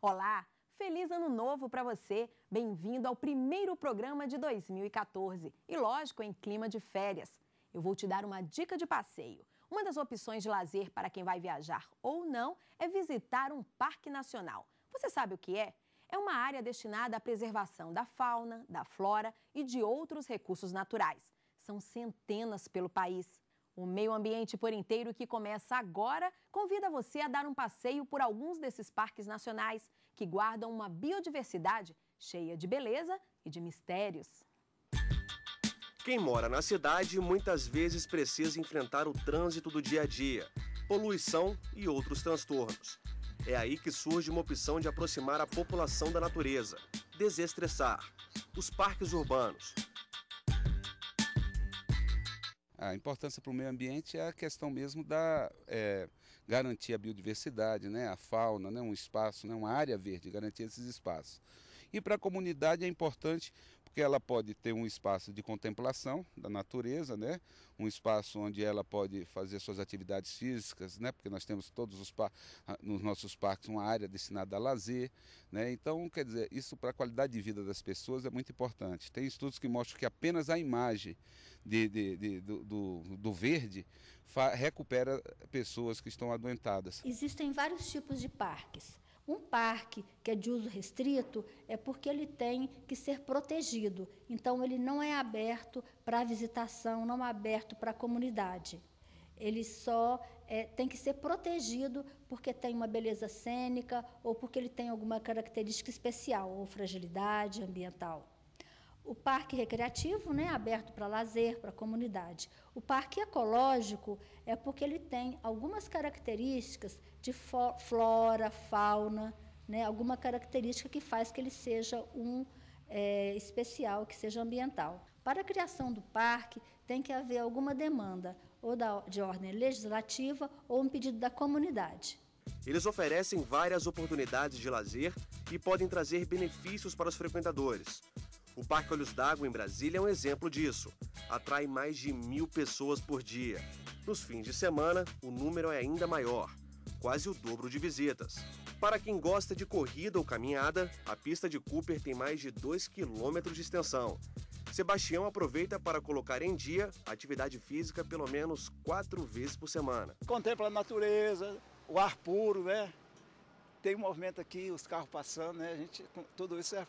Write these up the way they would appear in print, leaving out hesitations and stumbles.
Olá, feliz ano novo para você. Bem-vindo ao primeiro programa de 2014 e, lógico, em clima de férias. Eu vou te dar uma dica de passeio. Uma das opções de lazer para quem vai viajar ou não é visitar um parque nacional. Você sabe o que é? É uma área destinada à preservação da fauna, da flora e de outros recursos naturais. São centenas pelo país. O Meio Ambiente por Inteiro, que começa agora, convida você a dar um passeio por alguns desses parques nacionais que guardam uma biodiversidade cheia de beleza e de mistérios. Quem mora na cidade muitas vezes precisa enfrentar o trânsito do dia a dia, poluição e outros transtornos. É aí que surge uma opção de aproximar a população da natureza, desestressar: os parques urbanos. A importância para o meio ambiente é a questão mesmo da garantir a biodiversidade, né, a fauna, né, um espaço, né, uma área verde, garantir esses espaços. E para a comunidade é importante porque ela pode ter um espaço de contemplação da natureza, né, um espaço onde ela pode fazer suas atividades físicas, né, porque nós temos nos nossos parques uma área destinada a lazer, né, então, quer dizer, isso para a qualidade de vida das pessoas é muito importante. Tem estudos que mostram que apenas a imagem do verde recupera pessoas que estão adoentadas. Existem vários tipos de parques. Um parque que é de uso restrito é porque ele tem que ser protegido. Então, ele não é aberto para visitação, não é aberto para a comunidade. Ele só tem que ser protegido porque tem uma beleza cênica ou porque ele tem alguma característica especial ou fragilidade ambiental. O parque recreativo, né, aberto para lazer, para a comunidade. O parque ecológico é porque ele tem algumas características de flora, fauna, né, alguma característica que faz que ele seja especial, que seja ambiental. Para a criação do parque, tem que haver alguma demanda, ou de ordem legislativa, ou um pedido da comunidade. Eles oferecem várias oportunidades de lazer e podem trazer benefícios para os frequentadores. O Parque Olhos d'Água, em Brasília, é um exemplo disso. Atrai mais de 1.000 pessoas por dia. Nos fins de semana, o número é ainda maior, quase o dobro de visitas. Para quem gosta de corrida ou caminhada, a pista de Cooper tem mais de 2 quilômetros de extensão. Sebastião aproveita para colocar em dia a atividade física pelo menos 4 vezes por semana. Contempla a natureza, o ar puro, né? Tem movimento aqui, os carros passando, né? Tudo isso serve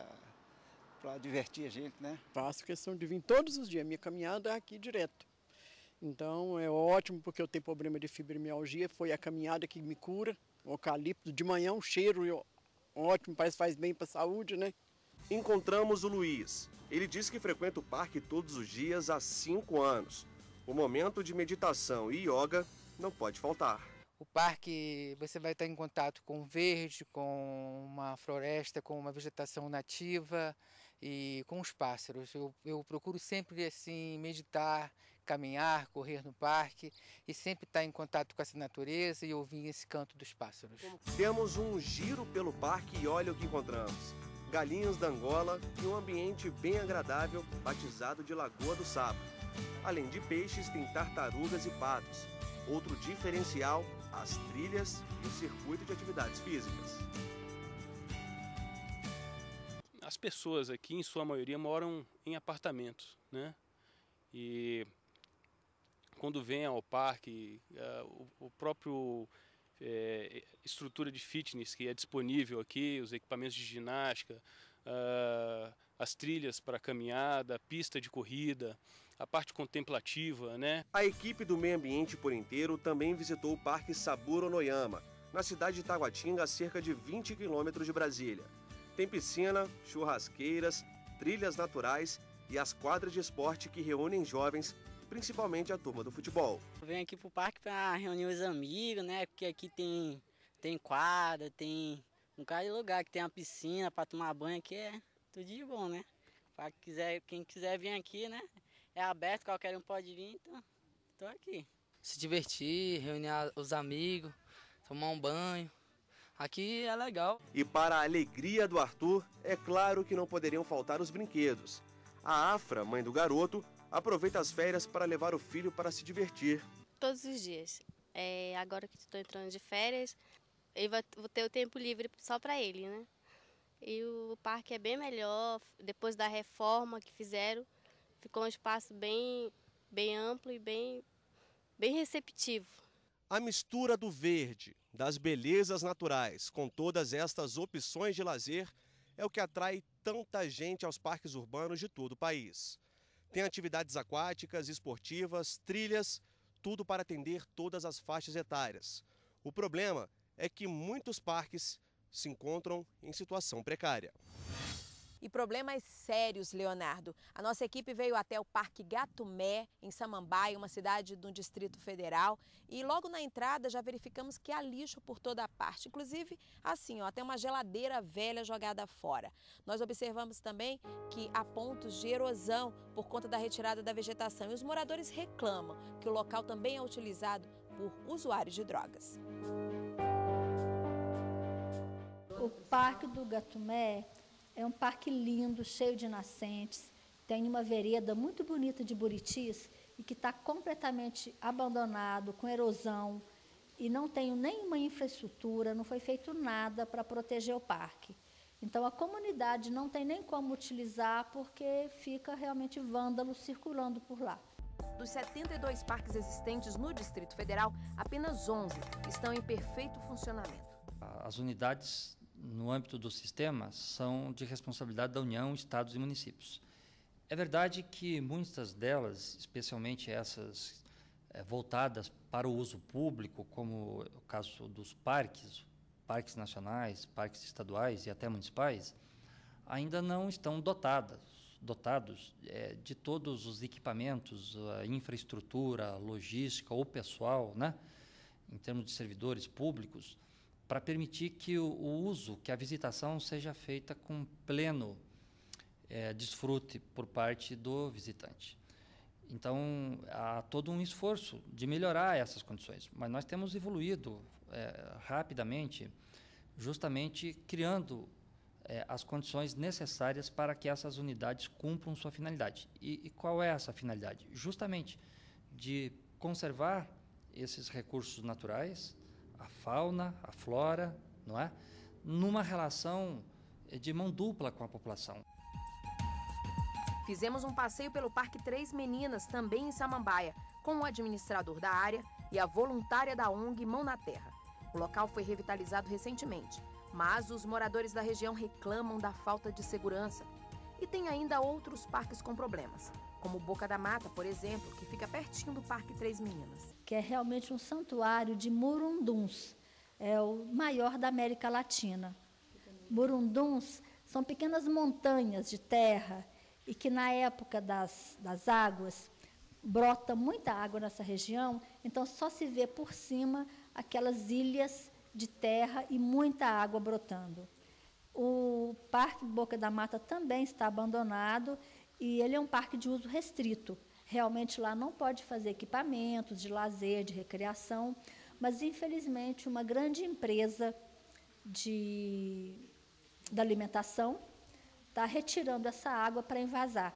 para divertir a gente, né? Faço questão de vir todos os dias, minha caminhada é aqui direto. Então é ótimo porque eu tenho problema de fibromialgia, foi a caminhada que me cura. O eucalipto, de manhã um cheiro ótimo, parece que faz bem para a saúde, né? Encontramos o Luiz. Ele diz que frequenta o parque todos os dias há 5 anos. O momento de meditação e yoga não pode faltar. O parque, você vai estar em contato com o verde, com uma floresta, com uma vegetação nativa e com os pássaros. Eu procuro sempre assim meditar, caminhar, correr no parque e sempre estar em contato com essa natureza e ouvir esse canto dos pássaros. Temos um giro pelo parque e olha o que encontramos. Galinhas da Angola e um ambiente bem agradável batizado de Lagoa do Sapo. Além de peixes, tem tartarugas e patos. Outro diferencial, as trilhas e o circuito de atividades físicas. As pessoas aqui, em sua maioria, moram em apartamentos, né? E quando vêm ao parque, o próprio estrutura de fitness que é disponível aqui, os equipamentos de ginástica, as trilhas para caminhada, a pista de corrida, a parte contemplativa, né? A equipe do Meio Ambiente por Inteiro também visitou o Parque Saburo Noyama, na cidade de Taguatinga, a cerca de 20 quilômetros de Brasília. Tem piscina, churrasqueiras, trilhas naturais e as quadras de esporte que reúnem jovens, principalmente a turma do futebol. Eu venho aqui pro parque para reunir os amigos, né? Porque aqui tem quadra, tem um cara de lugar que tem uma piscina para tomar banho, aqui é tudo de bom, né? Quem quiser vir aqui, né? É aberto, qualquer um pode vir, então tô aqui. Se divertir, reunir os amigos, tomar um banho. Aqui é legal. E para a alegria do Arthur, é claro que não poderiam faltar os brinquedos. A Afra, mãe do garoto, aproveita as férias para levar o filho para se divertir. Todos os dias. Agora que estou entrando de férias, vou ter o tempo livre só para ele, né? E o parque é bem melhor, depois da reforma que fizeram, ficou um espaço bem amplo e bem receptivo. A mistura do verde, das belezas naturais, com todas estas opções de lazer, é o que atrai tanta gente aos parques urbanos de todo o país. Tem atividades aquáticas, esportivas, trilhas, tudo para atender todas as faixas etárias. O problema é que muitos parques se encontram em situação precária. E problemas sérios, Leonardo. A nossa equipe veio até o Parque Gatumé, em Samambaia, uma cidade do Distrito Federal. E logo na entrada já verificamos que há lixo por toda a parte. Inclusive, assim, ó, até uma geladeira velha jogada fora. Nós observamos também que há pontos de erosão por conta da retirada da vegetação. E os moradores reclamam que o local também é utilizado por usuários de drogas. O Parque do Gatumé é um parque lindo, cheio de nascentes, tem uma vereda muito bonita de buritis e que está completamente abandonado, com erosão, e não tem nenhuma infraestrutura, não foi feito nada para proteger o parque. Então a comunidade não tem nem como utilizar porque fica realmente vândalo circulando por lá. Dos 72 parques existentes no Distrito Federal, apenas 11 estão em perfeito funcionamento. As unidades no âmbito do sistema são de responsabilidade da União, Estados e municípios. É verdade que muitas delas, especialmente essas voltadas para o uso público, como o caso dos parques nacionais, parques estaduais e até municipais, ainda não estão dotados de todos os equipamentos, a infraestrutura, a logística ou pessoal, né, em termos de servidores públicos, para permitir que o uso, que a visitação seja feita com pleno desfrute por parte do visitante. Então, há todo um esforço de melhorar essas condições, mas nós temos evoluído rapidamente, justamente criando as condições necessárias para que essas unidades cumpram sua finalidade. E qual é essa finalidade? Justamente de conservar esses recursos naturais, a fauna, a flora, não é? Numa relação de mão dupla com a população. Fizemos um passeio pelo Parque Três Meninas, também em Samambaia, com o administrador da área e a voluntária da ONG Mão na Terra. O local foi revitalizado recentemente, mas os moradores da região reclamam da falta de segurança. E tem ainda outros parques com problemas, como Boca da Mata, por exemplo, que fica pertinho do Parque Três Meninas. Que é realmente um santuário de murunduns, é o maior da América Latina. Murunduns são pequenas montanhas de terra e que na época das águas, brota muita água nessa região, então só se vê por cima aquelas ilhas de terra e muita água brotando. O Parque Boca da Mata também está abandonado e ele é um parque de uso restrito. Realmente lá não pode fazer equipamentos de lazer, de recreação, mas infelizmente uma grande empresa da alimentação está retirando essa água para envasar.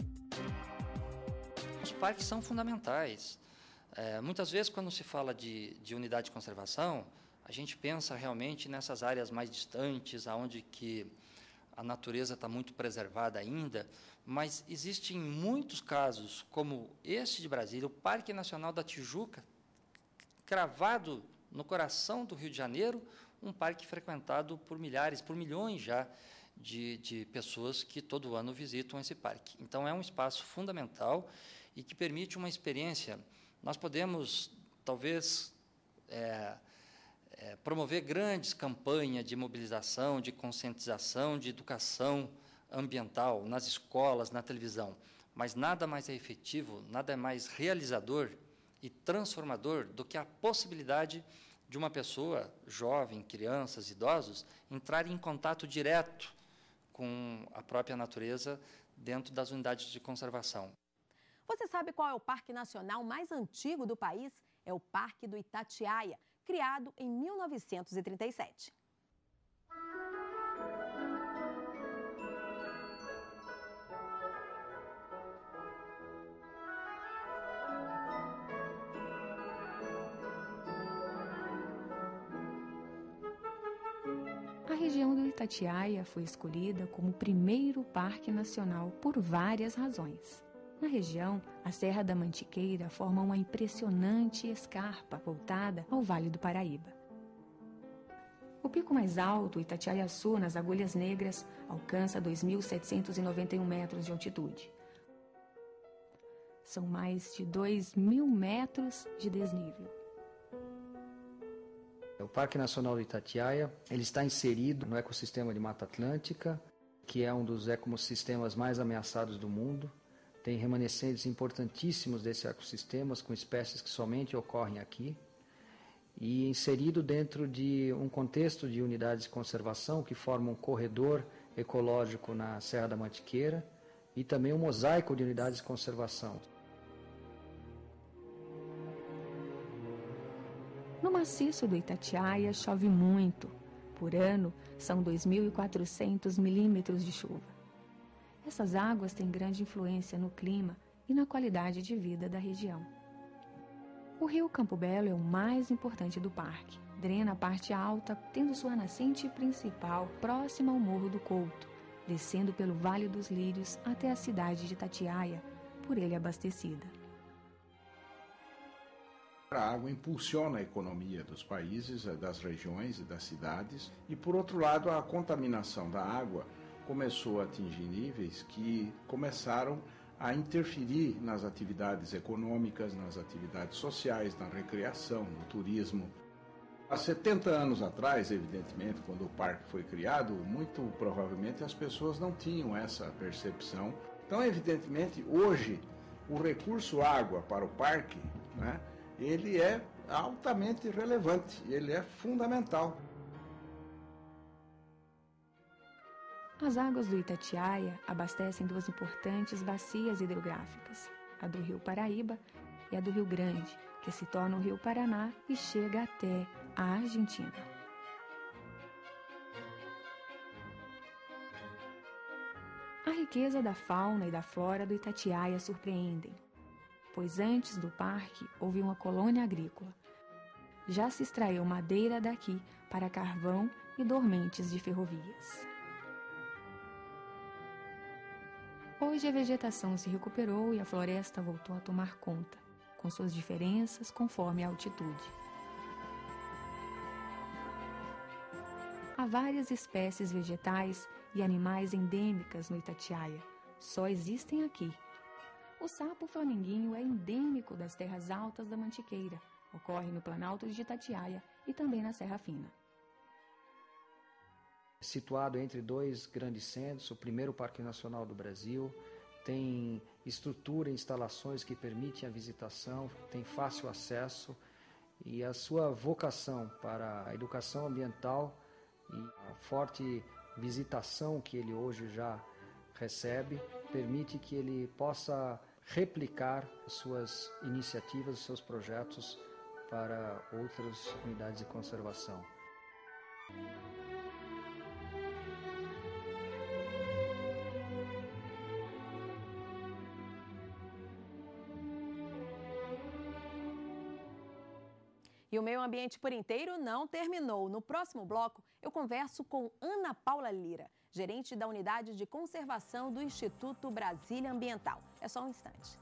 Os parques são fundamentais. Muitas vezes, quando se fala de unidade de conservação, a gente pensa realmente nessas áreas mais distantes, onde que a natureza está muito preservada ainda, mas existem muitos casos, como este de Brasília, o Parque Nacional da Tijuca, cravado no coração do Rio de Janeiro, um parque frequentado por milhares, por milhões já, de pessoas que todo ano visitam esse parque. Então, é um espaço fundamental e que permite uma experiência. Nós podemos, talvez, promover grandes campanhas de mobilização, de conscientização, de educação ambiental nas escolas, na televisão, mas nada mais é efetivo, nada é mais realizador e transformador do que a possibilidade de uma pessoa, jovem, crianças, idosos, entrarem em contato direto com a própria natureza dentro das unidades de conservação. Você sabe qual é o parque nacional mais antigo do país? É o Parque do Itatiaia, criado em 1937. região do Itatiaia foi escolhida como o primeiro parque nacional por várias razões. Na região, a Serra da Mantiqueira forma uma impressionante escarpa voltada ao Vale do Paraíba. O pico mais alto, Itatiaiaçu, nas Agulhas Negras, alcança 2.791 metros de altitude. São mais de 2.000 metros de desnível. O Parque Nacional do Itatiaia, ele está inserido no ecossistema de Mata Atlântica, que é um dos ecossistemas mais ameaçados do mundo. Tem remanescentes importantíssimos desses ecossistemas, com espécies que somente ocorrem aqui. E inserido dentro de um contexto de unidades de conservação que formam um corredor ecológico na Serra da Mantiqueira e também um mosaico de unidades de conservação. No maciço do Itatiaia chove muito. Por ano, são 2.400 milímetros de chuva. Essas águas têm grande influência no clima e na qualidade de vida da região. O rio Campo Belo é o mais importante do parque. Drena a parte alta, tendo sua nascente principal próxima ao Morro do Couto, descendo pelo Vale dos Lírios até a cidade de Itatiaia, por ele abastecida. A água impulsiona a economia dos países, das regiões e das cidades. E, por outro lado, a contaminação da água começou a atingir níveis que começaram a interferir nas atividades econômicas, nas atividades sociais, na recreação, no turismo. Há 70 anos atrás, evidentemente, quando o parque foi criado, muito provavelmente as pessoas não tinham essa percepção. Então, evidentemente, hoje, o recurso água para o parque, né, ele é altamente relevante, ele é fundamental. As águas do Itatiaia abastecem duas importantes bacias hidrográficas, a do Rio Paraíba e a do Rio Grande, que se torna o Rio Paraná e chega até a Argentina. A riqueza da fauna e da flora do Itatiaia surpreendem, pois antes do parque houve uma colônia agrícola. Já se extraiu madeira daqui para carvão e dormentes de ferrovias. Hoje a vegetação se recuperou e a floresta voltou a tomar conta, com suas diferenças conforme a altitude. Há várias espécies vegetais e animais endêmicas no Itatiaia. Só existem aqui. O sapo flamenguinho é endêmico das terras altas da Mantiqueira. Ocorre no Planalto de Itatiaia e também na Serra Fina. Situado entre dois grandes centros, o primeiro Parque Nacional do Brasil, tem estrutura e instalações que permitem a visitação, tem fácil acesso e a sua vocação para a educação ambiental e a forte visitação que ele hoje já recebe, permite que ele possa replicar suas iniciativas, seus projetos para outras unidades de conservação. E o Meio Ambiente por Inteiro não terminou. No próximo bloco, eu converso com Ana Paula Lira, gerente da Unidade de Conservação do Instituto Brasília Ambiental. É só um instante.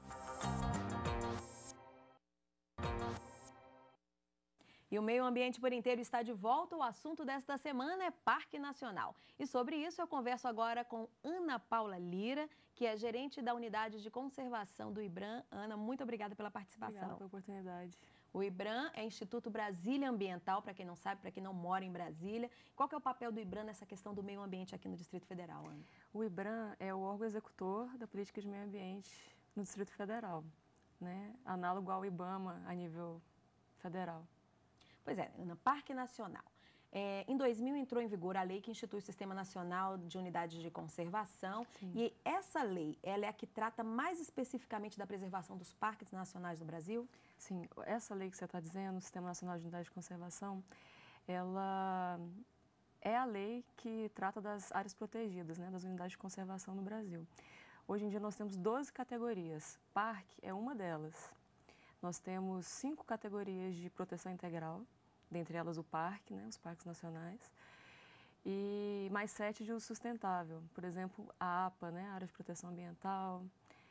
E o Meio Ambiente por Inteiro está de volta. O assunto desta semana é Parque Nacional. E sobre isso eu converso agora com Ana Paula Lira, que é gerente da Unidade de Conservação do IBRAM. Ana, muito obrigada pela participação. Obrigada pela oportunidade. O IBRAM é Instituto Brasília Ambiental, para quem não sabe, para quem não mora em Brasília. Qual que é o papel do IBRAM nessa questão do meio ambiente aqui no Distrito Federal, Ana? O IBRAM é o órgão executor da política de meio ambiente no Distrito Federal, né? Análogo ao IBAMA a nível federal. Pois é, Ana, Parque Nacional. Em 2000 entrou em vigor a lei que institui o Sistema Nacional de Unidades de Conservação. Sim. E essa lei, ela é a que trata mais especificamente da preservação dos parques nacionais do Brasil? Sim, essa lei que você está dizendo, o Sistema Nacional de Unidades de Conservação, ela é a lei que trata das áreas protegidas, né, das unidades de conservação no Brasil. Hoje em dia nós temos 12 categorias, parque é uma delas. Nós temos 5 categorias de proteção integral, dentre elas o parque, né, os parques nacionais. e mais 7 de uso sustentável. Por exemplo, a APA, né, a Área de Proteção Ambiental,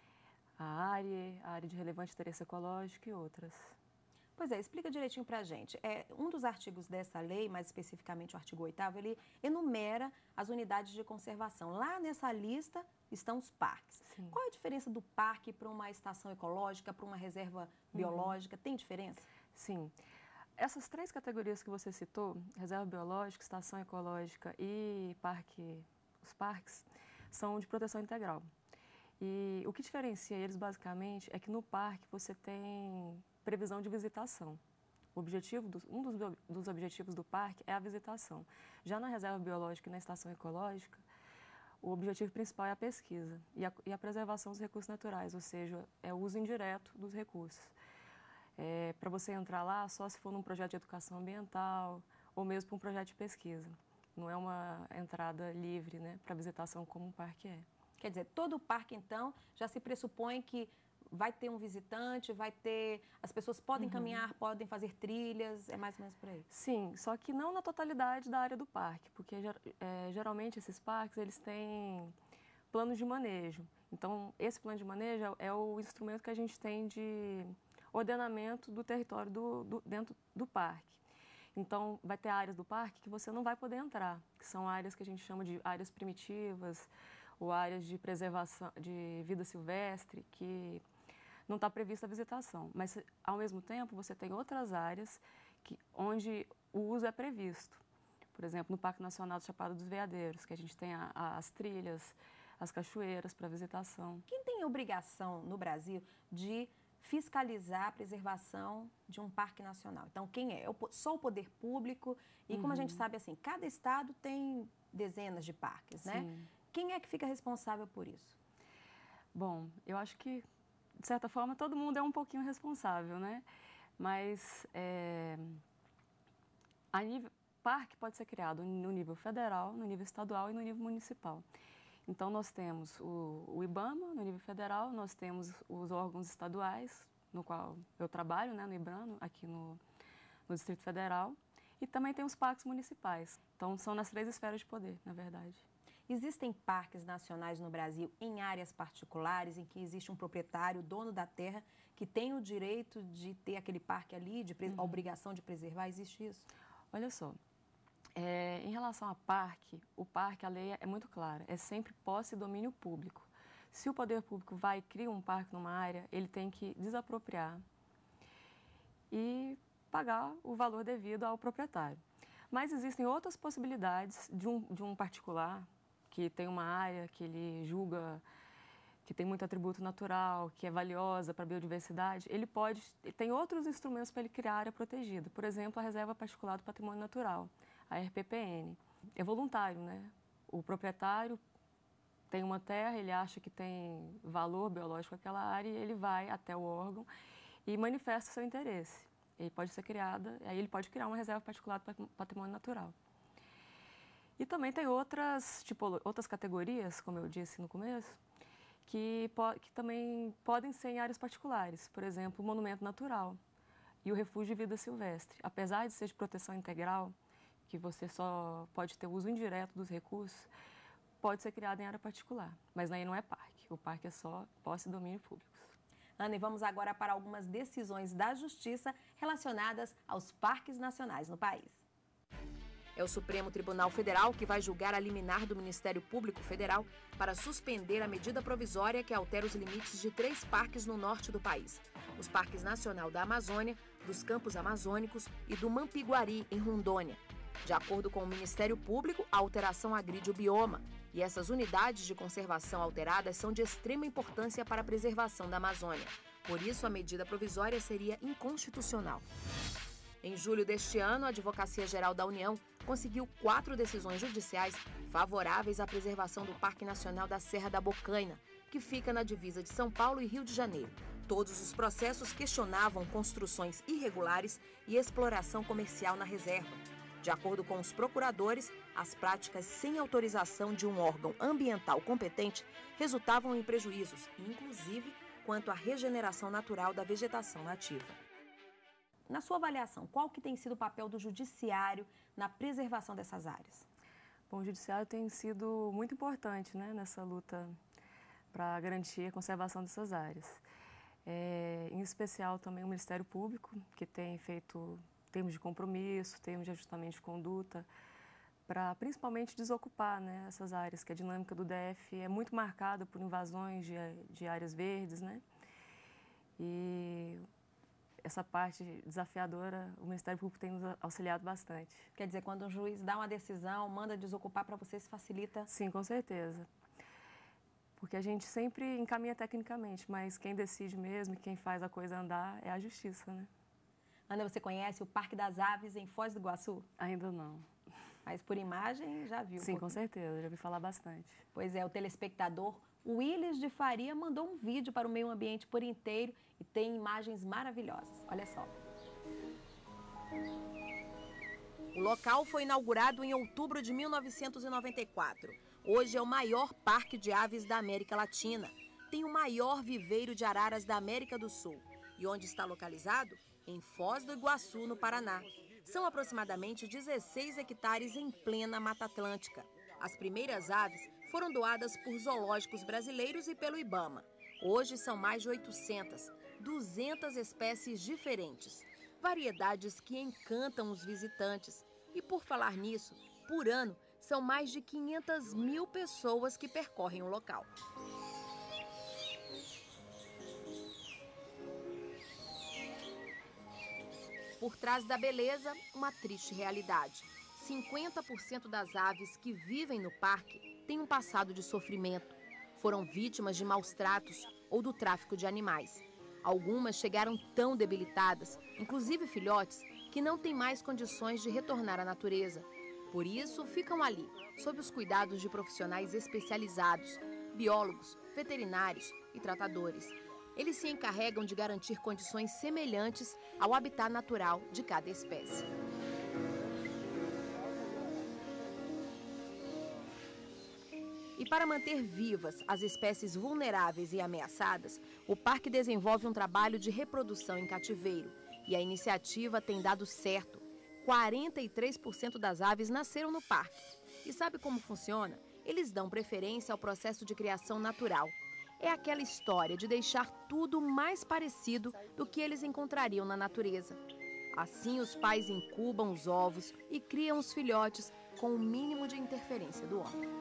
a área de relevante interesse ecológico e outras. Pois é, explica direitinho para a gente. Um dos artigos dessa lei, mais especificamente o artigo 8º, ele enumera as unidades de conservação. Lá nessa lista estão os parques. Sim. Qual é a diferença do parque para uma estação ecológica, para uma reserva biológica? Tem diferença? Sim. Essas 3 categorias que você citou, reserva biológica, estação ecológica e os parques, são de proteção integral. E o que diferencia eles, basicamente, é que no parque você tem previsão de visitação. Um dos objetivos do parque é a visitação. Já na reserva biológica e na estação ecológica, o objetivo principal é a pesquisa e a preservação dos recursos naturais, ou seja, é o uso indireto dos recursos. Para você entrar lá, só se for num projeto de educação ambiental ou mesmo para um projeto de pesquisa. Não é uma entrada livre, né, para visitação como um parque é. Quer dizer, todo o parque, então, já se pressupõe que vai ter um visitante, as pessoas podem caminhar, podem fazer trilhas, é mais ou menos por aí? Sim, só que não na totalidade da área do parque, porque geralmente esses parques, eles têm planos de manejo. Então, esse plano de manejo é o instrumento que a gente tem de ordenamento do território dentro do parque. Então, vai ter áreas do parque que você não vai poder entrar, que são áreas que a gente chama de áreas primitivas, ou áreas de preservação de vida silvestre, que não está prevista a visitação. Mas, ao mesmo tempo, você tem outras áreas onde o uso é previsto. Por exemplo, no Parque Nacional do Chapada dos Veadeiros, que a gente tem as trilhas, as cachoeiras para visitação. Quem tem obrigação no Brasil de fiscalizar a preservação de um parque nacional? Então, quem é? Só o poder público e, como a gente sabe, assim, cada estado tem dezenas de parques, né? Sim. Quem é que fica responsável por isso? Bom, eu acho que, de certa forma, todo mundo é um pouquinho responsável, né? Mas parque pode ser criado no nível federal, no nível estadual e no nível municipal. Então, nós temos o IBAMA, no nível federal, nós temos os órgãos estaduais, no qual eu trabalho, né, no IBRANO, aqui no Distrito Federal, e também tem os parques municipais. Então, são nas 3 esferas de poder, na verdade. Existem parques nacionais no Brasil em áreas particulares, em que existe um proprietário, dono da terra, que tem o direito de ter aquele parque ali, a obrigação de preservar? Existe isso? Olha só, em relação a parque, a lei é muito clara, é sempre posse e domínio público. Se o poder público vai e cria um parque numa área, ele tem que desapropriar e pagar o valor devido ao proprietário. Mas existem outras possibilidades de um particular que tem uma área que ele julga que tem muito atributo natural, que é valiosa para a biodiversidade, ele tem outros instrumentos para ele criar área protegida. Por exemplo, a Reserva Particular do Patrimônio Natural, a RPPN. É voluntário, né? O proprietário tem uma terra, ele acha que tem valor biológico aquela área e ele vai até o órgão e manifesta seu interesse. Ele pode ser aí ele pode criar uma Reserva Particular do Patrimônio Natural. E também tem outras categorias, como eu disse no começo, que também podem ser em áreas particulares. Por exemplo, o monumento natural e o refúgio de vida silvestre. Apesar de ser de proteção integral, que você só pode ter uso indireto dos recursos, pode ser criado em área particular. Mas aí não é parque. O parque é só posse e domínio públicos. Ana, e vamos agora para algumas decisões da Justiça relacionadas aos parques nacionais no país. É o Supremo Tribunal Federal que vai julgar a liminar do Ministério Público Federal para suspender a medida provisória que altera os limites de 3 parques no norte do país. Os Parques Nacional da Amazônia, dos Campos Amazônicos e do Mampiguari, em Rondônia. De acordo com o Ministério Público, a alteração agride o bioma. E essas unidades de conservação alteradas são de extrema importância para a preservação da Amazônia. Por isso, a medida provisória seria inconstitucional. Em julho deste ano, a Advocacia Geral da União conseguiu 4 decisões judiciais favoráveis à preservação do Parque Nacional da Serra da Bocaina, que fica na divisa de São Paulo e Rio de Janeiro. Todos os processos questionavam construções irregulares e exploração comercial na reserva. De acordo com os procuradores, as práticas sem autorização de um órgão ambiental competente resultavam em prejuízos, inclusive quanto à regeneração natural da vegetação nativa. Na sua avaliação, qual que tem sido o papel do judiciário na preservação dessas áreas? Bom, o Judiciário tem sido muito importante, né, nessa luta para garantir a conservação dessas áreas. Em especial também o Ministério Público, que tem feito termos de compromisso, termos de ajustamento de conduta, para principalmente desocupar, né, essas áreas, que a dinâmica do DF é muito marcada por invasões de áreas verdes, né? E essa parte desafiadora, o Ministério Público tem nos auxiliado bastante. Quer dizer, quando um juiz dá uma decisão, manda desocupar, para vocês facilita? Sim, com certeza. Porque a gente sempre encaminha tecnicamente, mas quem decide mesmo, quem faz a coisa andar é a justiça, né? Ana, você conhece o Parque das Aves em Foz do Iguaçu? Ainda não. Mas por imagem já viu? Sim, com certeza, já ouvi falar bastante. Pois é, o telespectador Willis de Faria mandou um vídeo para o Meio Ambiente por inteiro e tem imagens maravilhosas. Olha só. O local foi inaugurado em outubro de 1994. Hoje é o maior parque de aves da América Latina. Tem o maior viveiro de araras da América do Sul. E onde está localizado? Em Foz do Iguaçu, no Paraná. São aproximadamente 16 hectares em plena Mata Atlântica. As primeiras aves foram doadas por zoológicos brasileiros e pelo IBAMA. Hoje são mais de 200 espécies diferentes. Variedades que encantam os visitantes. E por falar nisso, por ano, são mais de 500 mil pessoas que percorrem o local. Por trás da beleza, uma triste realidade. 50% das aves que vivem no parque têm um passado de sofrimento. Foram vítimas de maus tratos ou do tráfico de animais. Algumas chegaram tão debilitadas, inclusive filhotes, que não têm mais condições de retornar à natureza. Por isso, ficam ali, sob os cuidados de profissionais especializados, biólogos, veterinários e tratadores. Eles se encarregam de garantir condições semelhantes ao habitat natural de cada espécie. E para manter vivas as espécies vulneráveis e ameaçadas, o parque desenvolve um trabalho de reprodução em cativeiro. E a iniciativa tem dado certo. 43% das aves nasceram no parque. E sabe como funciona? Eles dão preferência ao processo de criação natural. É aquela história de deixar tudo mais parecido do que eles encontrariam na natureza. Assim, os pais incubam os ovos e criam os filhotes com o mínimo de interferência do homem.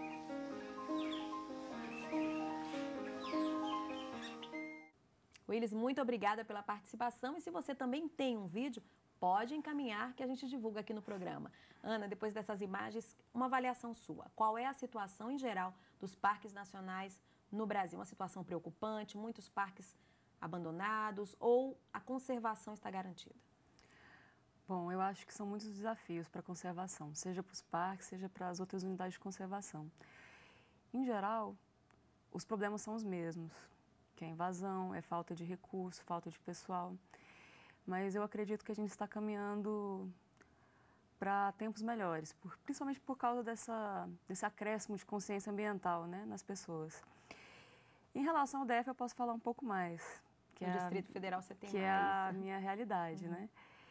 Willis, muito obrigada pela participação. E se você também tem um vídeo, pode encaminhar que a gente divulga aqui no programa. Ana, depois dessas imagens, uma avaliação sua. Qual é a situação em geral dos parques nacionais no Brasil? Uma situação preocupante, muitos parques abandonados ou a conservação está garantida? Bom, eu acho que são muitos desafios para a conservação, seja para os parques, seja para as outras unidades de conservação. Em geral, os problemas são os mesmos, que é invasão, é falta de recurso, falta de pessoal. Mas eu acredito que a gente está caminhando para tempos melhores, principalmente por causa desse acréscimo de consciência ambiental, né, nas pessoas. Em relação ao DF, eu posso falar um pouco mais. Que no Distrito Federal você tem mais. Que é a minha realidade, né?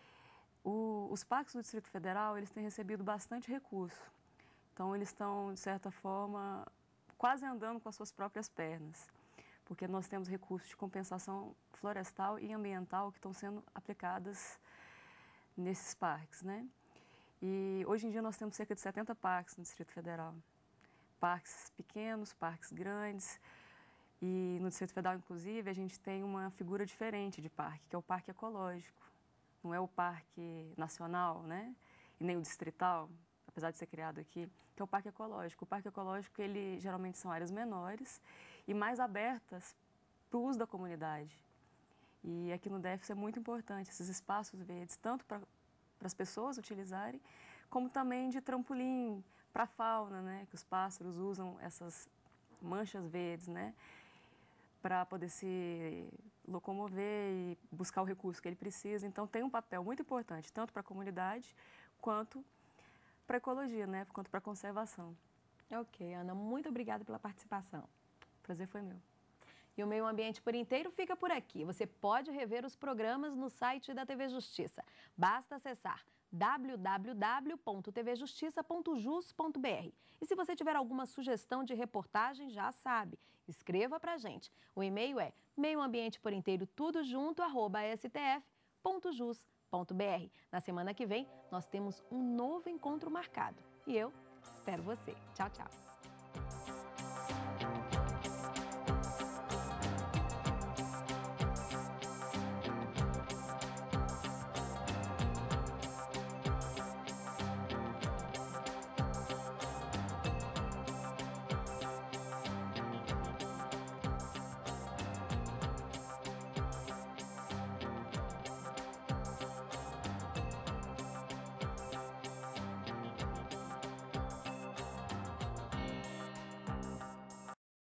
Os parques do Distrito Federal, eles têm recebido bastante recurso. Então, eles estão, de certa forma, quase andando com as suas próprias pernas. Porque nós temos recursos de compensação florestal e ambiental que estão sendo aplicadas nesses parques, né? E hoje em dia nós temos cerca de 70 parques no Distrito Federal. Parques pequenos, parques grandes. E no Distrito Federal, inclusive, a gente tem uma figura diferente de parque, que é o parque ecológico. Não é o parque nacional, né? E nem o distrital, apesar de ser criado aqui, que é o parque ecológico. O parque ecológico, ele geralmente são áreas menores e mais abertas para o uso da comunidade. E aqui no DF isso é muito importante, esses espaços verdes, tanto para as pessoas utilizarem, como também de trampolim para a fauna, né? Que os pássaros usam essas manchas verdes, né? Para poder se locomover e buscar o recurso que ele precisa. Então, tem um papel muito importante, tanto para a comunidade, quanto para a ecologia, né? Quanto para a conservação. Ok, Ana, muito obrigada pela participação. O prazer foi meu. E o Meio Ambiente por Inteiro fica por aqui. Você pode rever os programas no site da TV Justiça. Basta acessar www.tvjustiça.jus.br. E se você tiver alguma sugestão de reportagem, já sabe, escreva pra gente. O e-mail é meioambienteporinteiro.tudo@stf.jus.br. Na semana que vem, nós temos um novo encontro marcado. E eu espero você. Tchau, tchau.